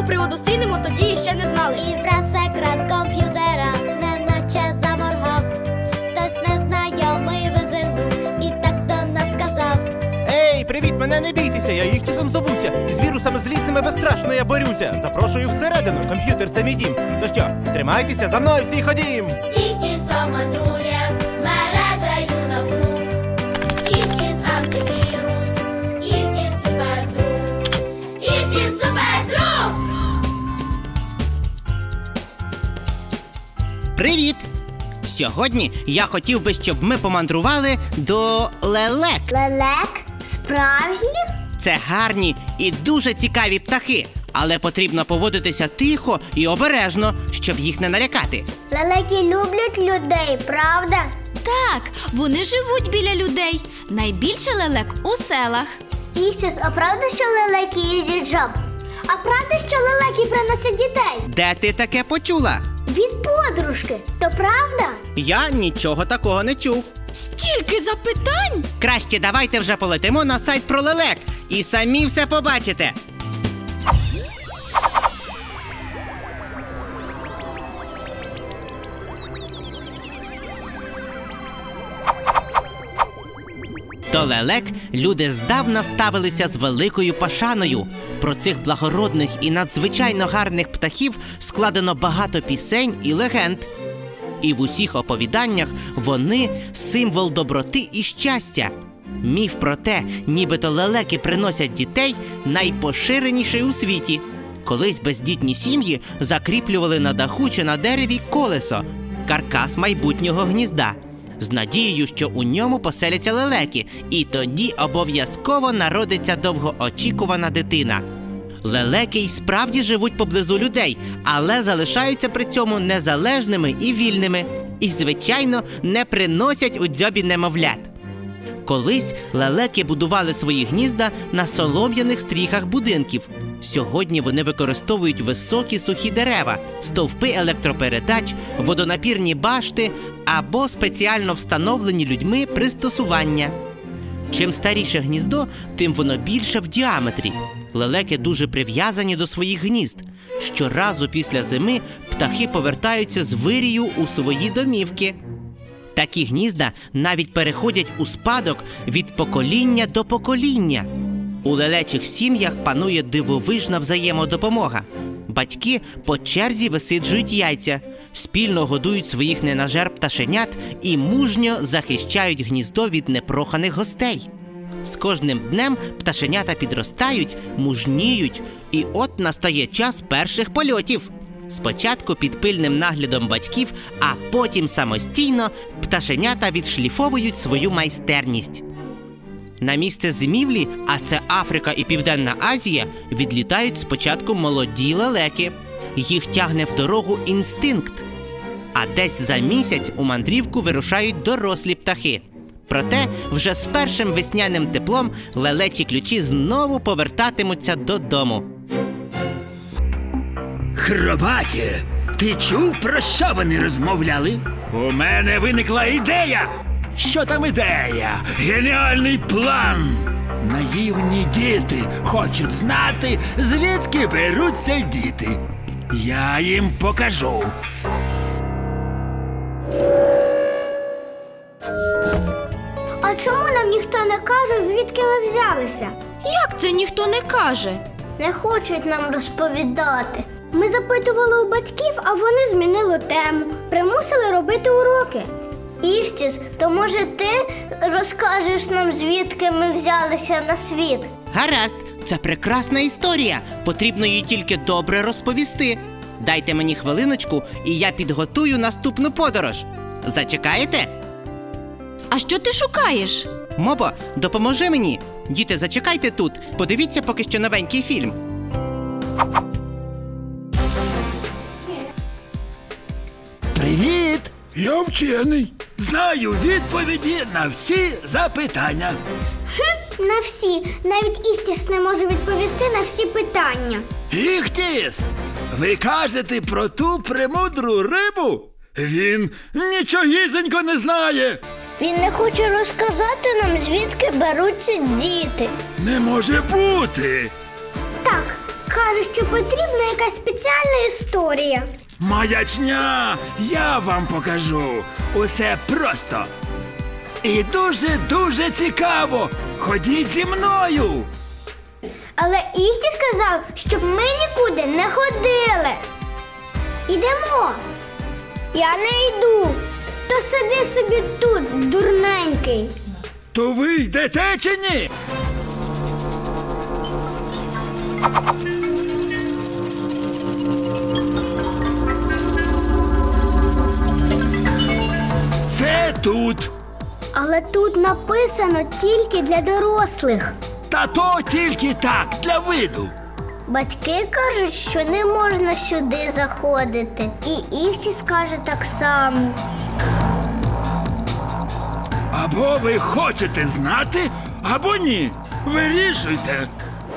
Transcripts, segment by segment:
якого приводу стрінемо, тоді ще не знали. І про секрет комп'ютера неначе заморгав. Хтось незнайомий визирнув і так до нас сказав: Ей, привіт, мене не бійтеся, я Іхтісом зовуся. Із вірусами злісними безстрашно я борюся. Запрошую всередину, комп'ютер це мій дім. То що, тримайтеся, за мною всі ходім. Іхтісом мандрує мережею навкруг. Іхтіс антивірус, Іхтіс супердруг, Іхтіс супердруг. Привіт! Сьогодні я хотів би, щоб ми помандрували до лелек. Лелек? Справжніх? Це гарні і дуже цікаві птахи, але потрібно поводитися тихо і обережно, щоб їх не налякати. Лелеки люблять людей, правда? Так, вони живуть біля людей. Найбільше лелек у селах. Іхтіс, а правда, що лелеки їдять жаб? А правда, що лелеки приносять дітей? Де ти таке почула? Від подружки. То правда? Я нічого такого не чув. Стільки запитань! Краще давайте вже полетимо на сайт про лелек і самі все побачите. До лелек люди здавна ставилися з великою пошаною. Про цих благородних і надзвичайно гарних птахів складено багато пісень і легенд. І в усіх оповіданнях вони – символ доброти і щастя. Міф про те, нібито лелеки приносять дітей, найпоширеніший у світі. Колись бездітні сім'ї закріплювали на даху чи на дереві колесо – каркас майбутнього гнізда, з надією, що у ньому поселяться лелеки, і тоді обов'язково народиться довгоочікувана дитина. Лелеки й справді живуть поблизу людей, але залишаються при цьому незалежними і вільними. І, звичайно, не приносять у дзьобі немовлят. Колись лелеки будували свої гнізда на солом'яних стріхах будинків. Сьогодні вони використовують високі сухі дерева, стовпи електропередач, водонапірні башти або спеціально встановлені людьми пристосування. Чим старіше гніздо, тим воно більше в діаметрі. Лелеки дуже прив'язані до своїх гнізд. Щоразу після зими птахи повертаються з вирію у свої домівки. Такі гнізда навіть переходять у спадок від покоління до покоління. У лелечих сім'ях панує дивовижна взаємодопомога. Батьки по черзі висиджують яйця, спільно годують своїх ненажер пташенят і мужньо захищають гніздо від непроханих гостей. З кожним днем пташенята підростають, мужніють, і от настає час перших польотів. Спочатку під пильним наглядом батьків, а потім самостійно пташенята відшліфовують свою майстерність. На місце зимівлі, а це Африка і Південна Азія, відлітають спочатку молоді лелеки. Їх тягне в дорогу інстинкт. А десь за місяць у мандрівку вирушають дорослі птахи. Проте вже з першим весняним теплом лелечі ключі знову повертатимуться додому. Хробаті, ти чув, про що вони розмовляли? У мене виникла ідея! Що там ідея? Геніальний план! Наївні діти хочуть знати, звідки беруться діти. Я їм покажу. А чому нам ніхто не каже, звідки ми взялися? Як це ніхто не каже? Не хочуть нам розповідати. Ми запитували у батьків, а вони змінили тему, примусили робити уроки. Іхтіс, то може ти розкажеш нам, звідки ми взялися на світ? Гаразд, це прекрасна історія, потрібно її тільки добре розповісти. Дайте мені хвилиночку, і я підготую наступну подорож. Зачекаєте? А що ти шукаєш? Мобо, допоможи мені. Діти, зачекайте тут, подивіться поки що новенький фільм. Привіт! Я вчений. Знаю відповіді на всі запитання. На всі. Навіть Іхтіс не може відповісти на всі питання. Іхтіс, ви кажете про ту премудру рибу? Він нічогісенько не знає. Він не хоче розказати нам, звідки беруться діти. Не може бути. Так, каже, що потрібна якась спеціальна історія. Маячня! Я вам покажу. Усе просто. І дуже-дуже цікаво. Ходіть зі мною. Але Іхті сказав, щоб ми нікуди не ходили. Ідемо. Я не йду. То сиди собі тут, дурненький. То ви йдете чи ні? Це тут. Але тут написано тільки для дорослих. Та то тільки так, для виду. Батьки кажуть, що не можна сюди заходити. І Іхті скаже так само. Або ви хочете знати, або ні. Вирішуйте.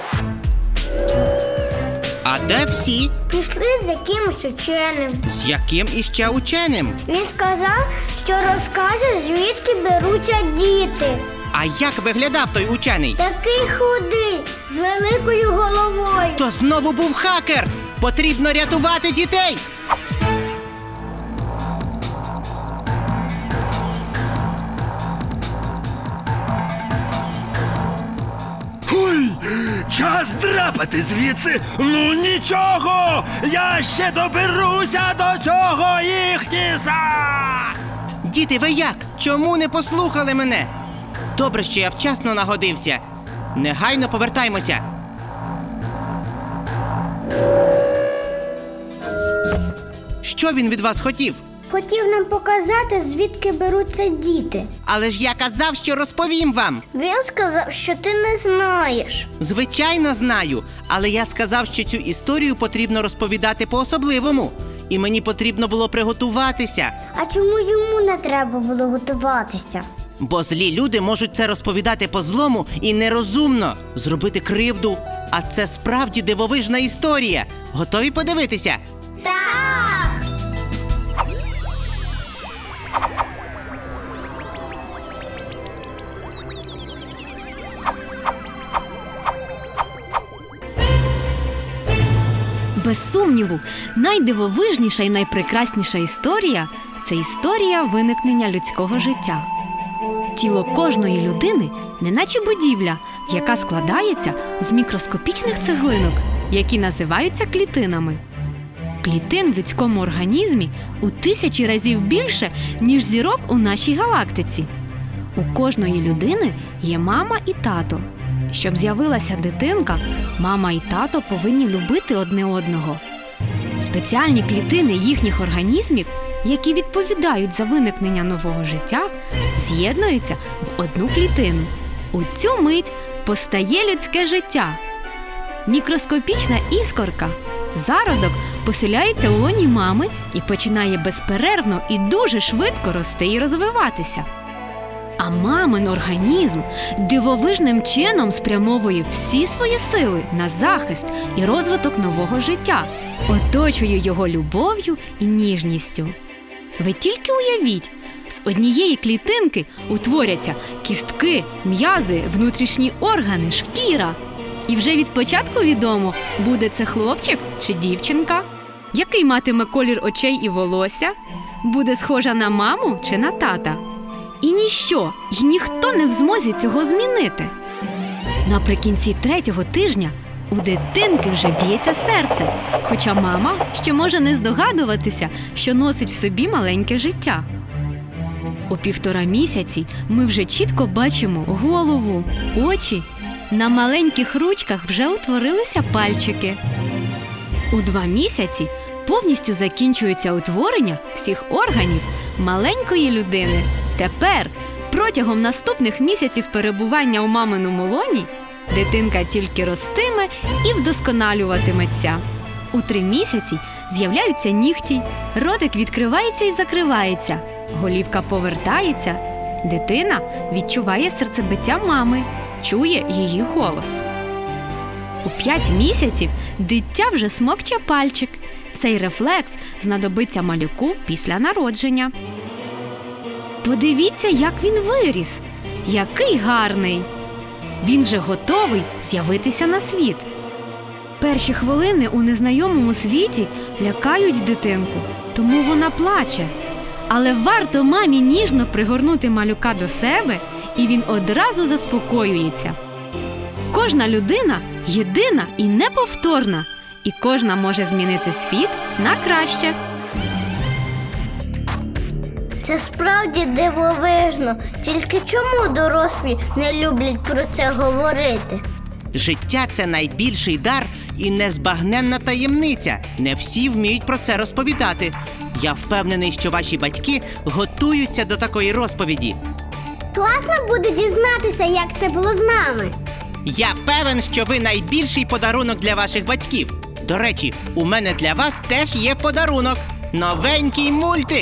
А де всі? Пішли з якимось ученим. З яким іще ученим? Він сказав, що розкаже, звідки беруться діти. А як виглядав той учений? Такий худий, з великою головою. То знову був хакер! Потрібно рятувати дітей! Ой, час драпати звідси. Ну нічого, я ще доберуся до цього Іхтіса. Діти, ви як? Чому не послухали мене? Добре, що я вчасно нагодився. Негайно повертаймося. Що він від вас хотів? Хотів нам показати, звідки беруться діти. Але ж я казав, що розповім вам. Він сказав, що ти не знаєш. Звичайно, знаю. Але я сказав, що цю історію потрібно розповідати по-особливому. І мені потрібно було приготуватися. А чому ж йому не треба було готуватися? Бо злі люди можуть це розповідати по-злому і нерозумно, зробити кривду. А це справді дивовижна історія. Готові подивитися? Так! Без сумніву, найдивовижніша і найпрекрасніша історія – це історія виникнення людського життя. Тіло кожної людини – неначе будівля, яка складається з мікроскопічних цеглинок, які називаються клітинами. Клітин в людському організмі у 1000 разів більше, ніж зірок у нашій галактиці. У кожної людини є мама і тато. Щоб з'явилася дитинка, мама і тато повинні любити одне одного. Спеціальні клітини їхніх організмів, які відповідають за виникнення нового життя, з'єднуються в одну клітину. У цю мить постає людське життя. Мікроскопічна іскорка, зародок, поселяється у лоні мами і починає безперервно і дуже швидко рости і розвиватися. А мамин організм дивовижним чином спрямовує всі свої сили на захист і розвиток нового життя, оточує його любов'ю і ніжністю. Ви тільки уявіть, з однієї клітинки утворяться кістки, м'язи, внутрішні органи, шкіра. І вже від початку відомо, буде це хлопчик чи дівчинка, який матиме колір очей і волосся, буде схожа на маму чи на тата. І ніщо, і ніхто не в змозі цього змінити. Наприкінці 3-го тижня у дитинки вже б'ється серце, хоча мама ще може не здогадуватися, що носить в собі маленьке життя. У 1,5 місяці ми вже чітко бачимо голову, очі. На маленьких ручках вже утворилися пальчики. У 2 місяці повністю закінчується утворення всіх органів маленької людини. Тепер, протягом наступних місяців перебування у маминому лоні, дитинка тільки ростиме і вдосконалюватиметься. У 3 місяці з'являються нігті, ротик відкривається і закривається, голівка повертається, дитина відчуває серцебиття мами, чує її голос. У 5 місяців дитя вже смокче пальчик. Цей рефлекс знадобиться малюку після народження. Подивіться, як він виріс! Який гарний! Він вже готовий з'явитися на світ. Перші хвилини у незнайомому світі лякають дитинку, тому вона плаче. Але варто мамі ніжно пригорнути малюка до себе, і він одразу заспокоюється. Кожна людина єдина і неповторна, і кожна може змінити світ на краще. Це справді дивовижно. Тільки чому дорослі не люблять про це говорити? Життя – це найбільший дар і незбагненна таємниця. Не всі вміють про це розповідати. Я впевнений, що ваші батьки готуються до такої розповіді. Класно буде дізнатися, як це було з нами. Я певен, що ви найбільший подарунок для ваших батьків. До речі, у мене для вас теж є подарунок – новенький мультик.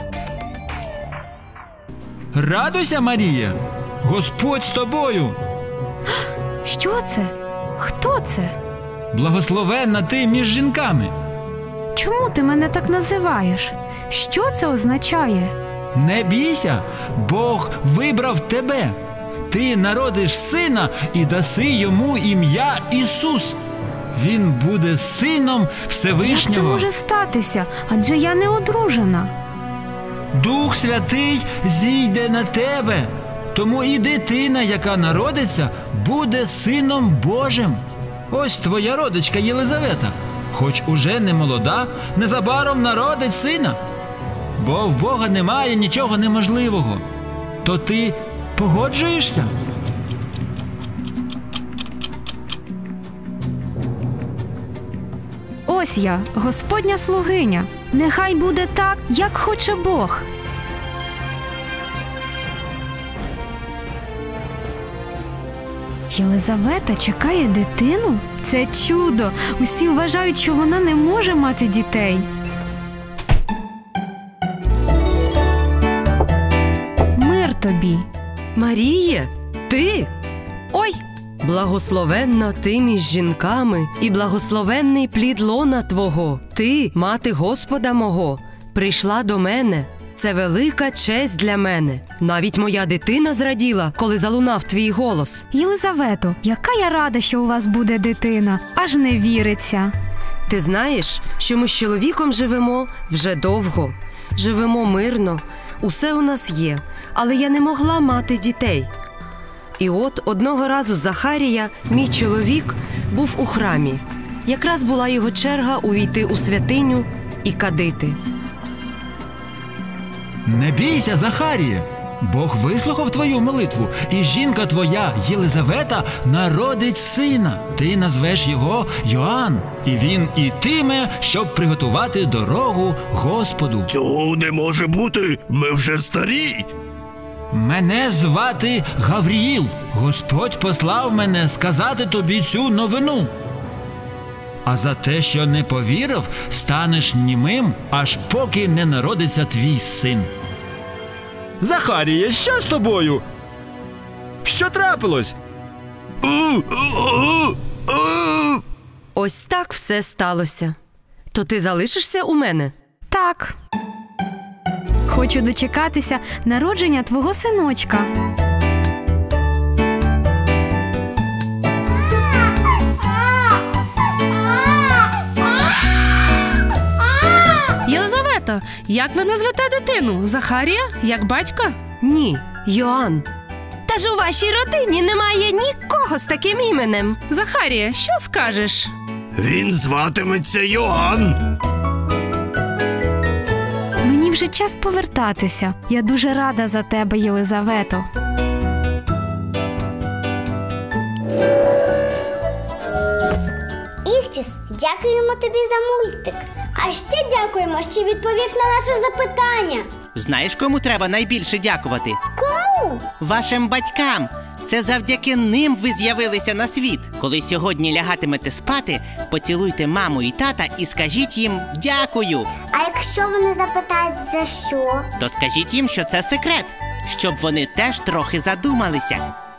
Радуйся, Марія! Господь з тобою! Що це? Хто це? Благословенна ти між жінками! Чому ти мене так називаєш? Що це означає? Не бійся, Бог вибрав тебе. Ти народиш сина і даси йому ім'я Ісус. Він буде сином Всевишнього. Як це може статися? Адже я не одружена. Дух Святий зійде на тебе. Тому і дитина, яка народиться, буде сином Божим. Ось твоя родичка Єлизавета, хоч уже не молода, незабаром народить сина. Бо в Бога немає нічого неможливого. То ти погоджуєшся? Ось я, Господня слугиня. Нехай буде так, як хоче Бог. Єлизавета чекає дитину? Це чудо! Усі вважають, що вона не може мати дітей. Мир тобі! Маріє, ти? Ой! Благословенна ти між жінками, і благословенний плід лона твого. Ти, мати Господа мого, прийшла до мене. Це велика честь для мене. Навіть моя дитина зраділа, коли залунав твій голос. Єлизавето, яка я рада, що у вас буде дитина. Аж не віриться. Ти знаєш, що ми з чоловіком живемо вже довго. Живемо мирно, усе у нас є, але я не могла мати дітей. І от одного разу Захарія, мій чоловік, був у храмі. Якраз була його черга увійти у святиню і кадити. Не бійся, Захаріє! Бог вислухав твою молитву, і жінка твоя, Єлизавета, народить сина. Ти назвеш його Йоанн, і він ітиме, щоб приготувати дорогу Господу. Цього не може бути, ми вже старі. Мене звати Гавріїл. Господь послав мене сказати тобі цю новину. А за те, що не повірив, станеш німим, аж поки не народиться твій син. Захаріє, що з тобою? Що трапилось? Ось так все сталося. То ти залишишся у мене? Так. Хочу дочекатися народження твого синочка. Єлизавето, як ви назвете дитину? Захарія? Як батька? Ні, Йоанн. Та ж у вашій родині немає нікого з таким іменем. Захарія, що скажеш? Він зватиметься Йоанн. Мені вже час повертатися. Я дуже рада за тебе, Єлизавето. Іхтіс, дякуємо тобі за мультик. А ще дякуємо, що відповів на наше запитання. Знаєш, кому треба найбільше дякувати? Кому? Вашим батькам. Це завдяки ним ви з'явилися на світ. Коли сьогодні лягатимете спати, поцілуйте маму і тата і скажіть їм «дякую». А якщо вони запитають, за що? То скажіть їм, що це секрет, щоб вони теж трохи задумалися.